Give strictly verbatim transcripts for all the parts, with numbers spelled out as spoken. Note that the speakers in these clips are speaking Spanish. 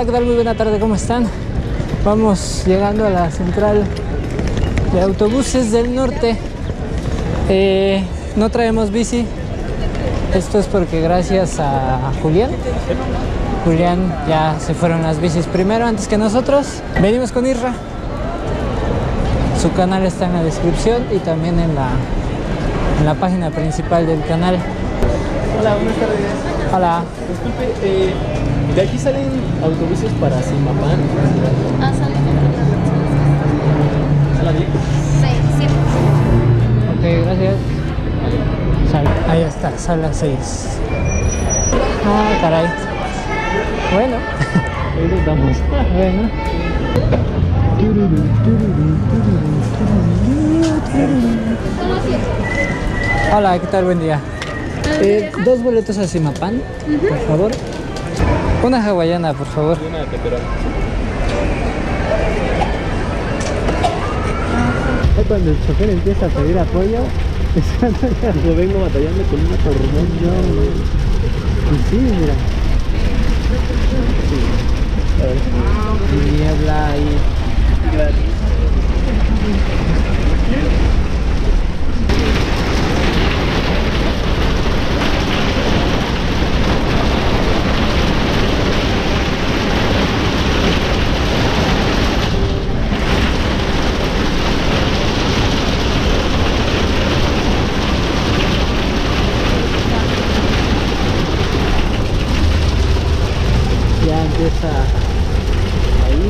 Hola, ¿qué tal? Muy buena tarde, ¿cómo están? Vamos llegando a la central de autobuses del norte. Eh, no traemos bici. Esto es porque gracias a Julián Julián ya se fueron las bicis primero, antes que nosotros. Venimos con Isra. Su canal está en la descripción y también en la, en la página principal del canal. Hola, buenas tardes. Hola. Disculpe, eh, ¿de aquí salen autobuses para Zimapán? Ah, sale ¿Sala bien? seis, siete. Ok, gracias. Sal, ahí está, sala seis. Ah, caray. Bueno. Ahí nos damos. Bueno. Hola, ¿qué tal? Buen día. Eh, dos boletos a Zimapán, uh-huh. Por favor. Una hawaiana, por favor. Y una de pepperoni. Cuando el chofer empieza a pedir apoyo, yo vengo batallando con una tormenta. Pues sí, mira. Sí. A ver. Niebla ahí. Gracias. Ya empieza ahí.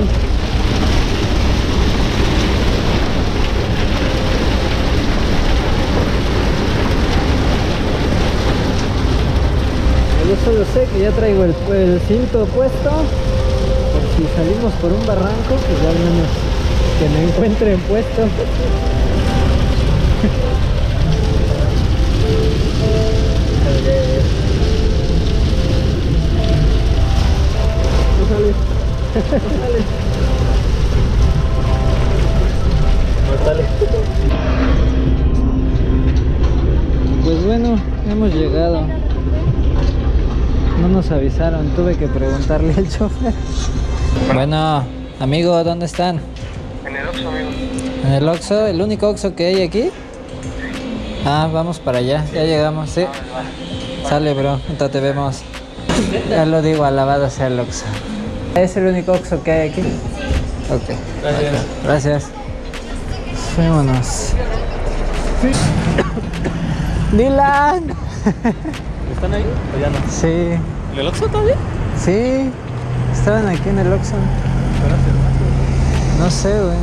Yo solo sé que ya traigo el, el cinto puesto por si salimos por un barranco, pues ya al menos que me encuentren puesto. No sale. No sale. Pues bueno, hemos llegado. No nos avisaron, tuve que preguntarle al chofer. Bueno, amigo, ¿dónde están? En el Oxxo, amigo. ¿En el Oxxo? ¿El único Oxxo que hay aquí? Ah, vamos para allá, ya llegamos, sí. Sale, bro, entonces te vemos. Ya lo digo, alabado sea el Oxxo. ¿Es el único Oxxo que hay aquí? Ok. Gracias. Gracias. Fuémonos. Dylan. ¿Están ahí o ya no? Sí. ¿En el Oxxo todavía? Sí. Estaban aquí en el Oxxo. No sé, güey.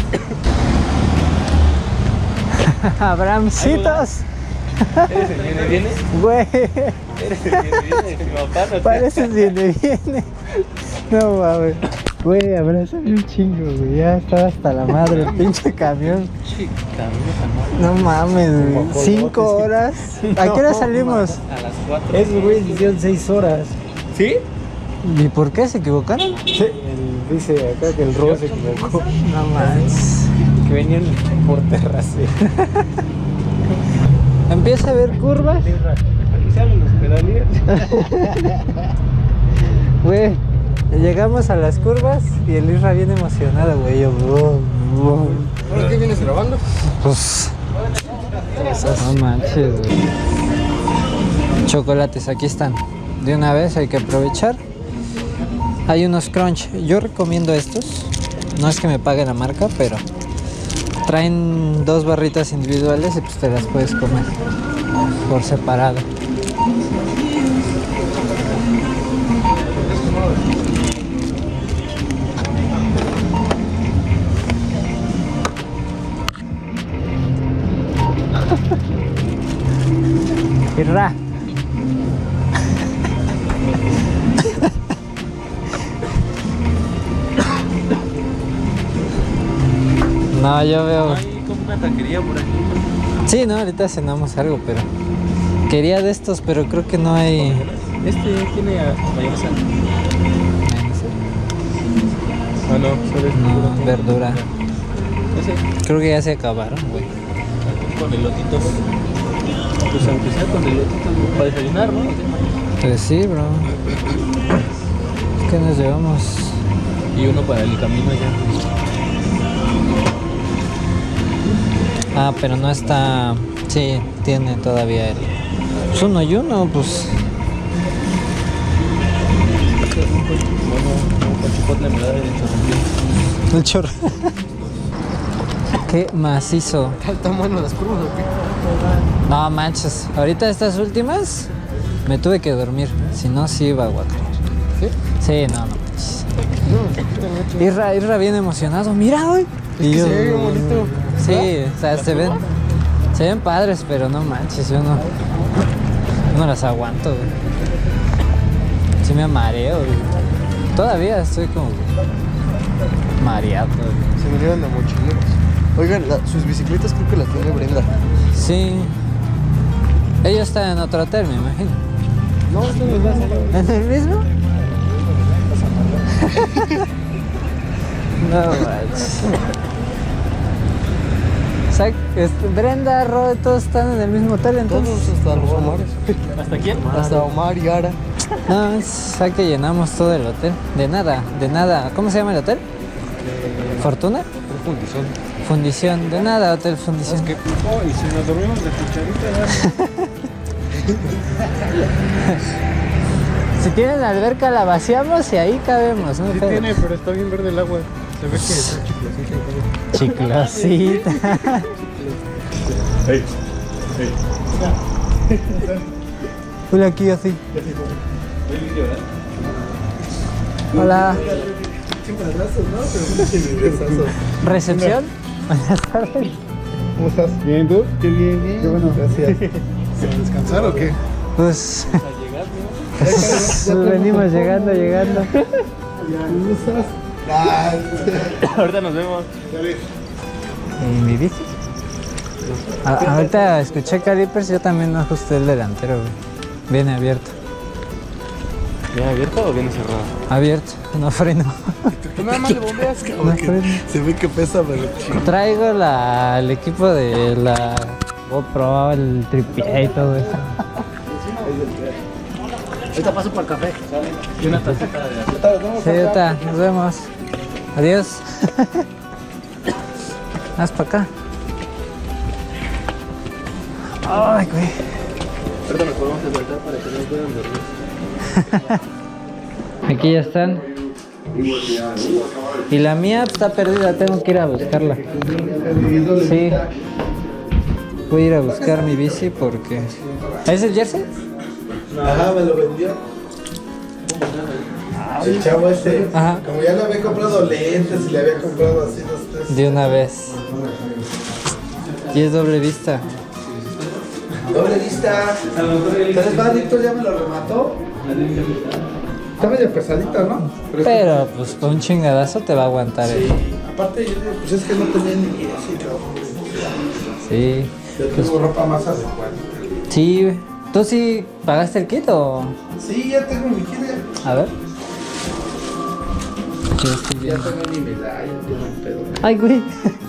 Abramcitos. ¿Eres el viene viene? Güey. ¿Eres el viene viene de Zimapán? Pareces viene viene. No mames. Güey, abrázame un chingo, güey. Ya estaba hasta la madre el pinche camión. No mames, güey. Cinco horas. ¿A qué hora salimos? A las cuatro. Esos güeyes hicieron seis horas. ¿Sí? ¿Y por qué se equivocaron? Sí. El, dice acá que el robo se equivocó. No mames. Que venían por terrace. Empieza a ver curvas. Aquí se abren los pedales. Güey, llegamos a las curvas y el Isra bien emocionado, güey. Yo, wow, wow. ¿Ahora qué vienes grabando? Pues, no manches, güey. Chocolates, aquí están. De una vez hay que aprovechar. Hay unos crunch. Yo recomiendo estos. No es que me pague la marca, pero traen dos barritas individuales y pues te las puedes comer por separado. Irra. No, yo veo. Hay como una taquería por aquí. Sí, no, ahorita cenamos algo, pero quería de estos, pero creo que no hay. Este tiene mayonesa. Ah, no, solo es No, verdura. Ese Creo que ya se acabaron, güey. con elotitos. Pues aunque sea con elotitos, para desayunar, ¿no? Pues sí, bro. ¿Qué nos llevamos? Y uno para el camino ya. Ah, pero no está... Sí, tiene todavía el... Pues uno y uno, pues... Chipotle me da el El chorro. Qué macizo. ¿Están buenas las curvas o qué? No manches, ahorita estas últimas me tuve que dormir, si no sí iba a guacar. ¿Sí? Sí, no, no manches. Irra, Irra bien emocionado, mira hoy. Es que se ve bien bonito. Sí, o sea, se ven, se ven padres, pero no manches, yo no, yo no las aguanto, güey. Sí me mareo, güey. Todavía estoy como mareado, güey. Se me llevan de mochileros. Oigan, la- sus bicicletas creo que las tiene Brenda. Sí. Ella está en otro hotel, me imagino. No, esto no es la ¿En el mismo? No manches. O sea, este, Brenda, Ro, todos están en el mismo hotel entonces. Todos hasta los Omares. ¿Hasta quién? Hasta Omar y Ara. No, es o sea, que llenamos todo el hotel. De nada, de nada. ¿Cómo se llama el hotel? ¿Fortuna? Fundición. Fundición. De nada, Hotel Fundición. Oh, y si nos dormimos de cucharita. Si tienen alberca la vaciamos y ahí cabemos, ¿no? Sí Pero- tiene, pero está bien verde el agua. Se ve que está chiclosita. Chiclosita. Ey, ey. Hola, aquí así. Hola. ¿Recepción? Buenas tardes. ¿Cómo estás? Bien, ¿tú? Qué bien, bien. Qué bueno. Gracias. ¿Se descansar o qué? Pues... venimos llegando, llegando. ¿Cómo estás? Ahorita nos vemos. ¿Y mi bici? A- ahorita escuché calipers, yo también no ajusté el delantero, güey. Viene abierto. ¿Viene abierto o viene cerrado? Abierto, no freno. Tú nada más le bombeas, No cabrón. freno. Se ve que pesa, pero chido. Traigo la, el equipo de la GoPro, el tripié y todo eso. Ahorita paso para el café. Y una tacita de Sí, ahorita, nos vemos. Adiós. Haz para acá. Ay, güey. Ahorita nos podemos despertar para que no puedan dormir. Aquí ya están. Y la mía está perdida, tengo que ir a buscarla. Sí. Voy a ir a buscar mi bici porque... ¿Es el jersey? Ajá, me lo vendió. El chavo ese, Ajá. como ya le había comprado lentes y le había comprado así dos, tres. De una vez. Y es doble vista. Doble vista. Tres varitos ya me lo remató. Está medio pesadita, ¿no? Pero, Pero pues con un chingadazo te va a aguantar el... aparte, yo digo, pues es que no tenía ni así, ¿no? Sí. Yo tengo ropa más adecuada. Sí, güey. ¿Tú sí pagaste el kit o...? Sí, ya tengo mi kit. A ver. Aquí estoy Ya viendo. tengo mi medalla, tengo un pedo. Ay, güey.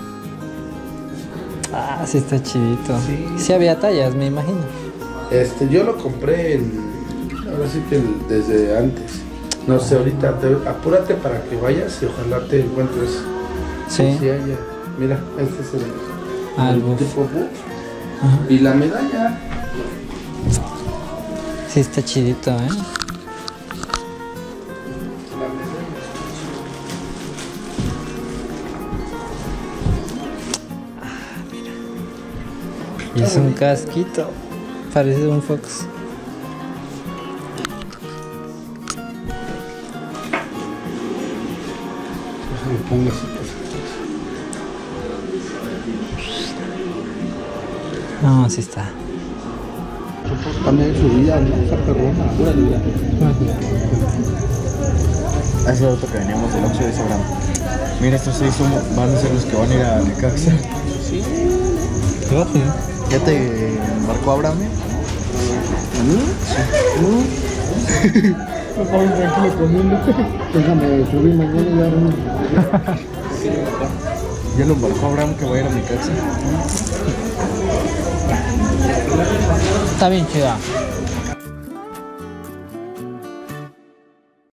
Ah, sí está chidito. Sí. Sí había tallas, me imagino. Este, yo lo compré en, ahora sí que el- desde antes. No sé, ahorita, te- apúrate para que vayas y ojalá te encuentres. Sí. Sí, haya. Mira, este es el, Ah, el el buff. tipo buff. Ajá. Y la medalla. Sí está chidito, ¿eh? La medalla. Y es un casquito. Parece un Fox. Déjame pongo así, pues. No, sí está. También su vida, ¿no? Esa perrona. Hace rato que veníamos del Oxxo de Sabrán. Mira, estos seis son, van a ser los que van a ir a Necaxa. ¿Ya te embarcó Abraham? Déjame subir mañana Ya lo embarcó Abraham que va a ir a Necaxa. Está bien chida.